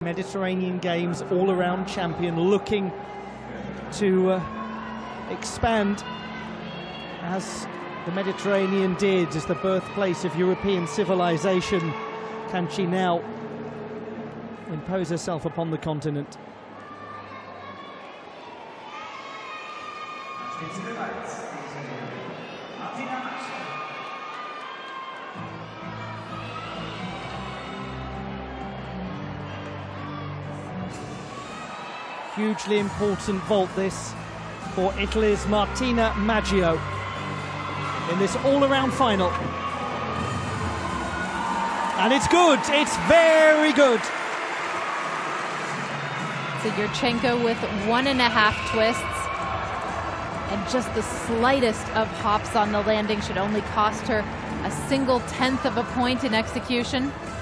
Mediterranean Games all-around champion, looking to expand as the Mediterranean did, as the birthplace of European civilization. Can she now impose herself upon the continent? Hugely important vault this for Italy's Martina Maggio in this all-around final. And it's good, it's very good. So Yurchenko with 1.5 twists, and just the slightest of hops on the landing should only cost her a 0.1 of a point in execution.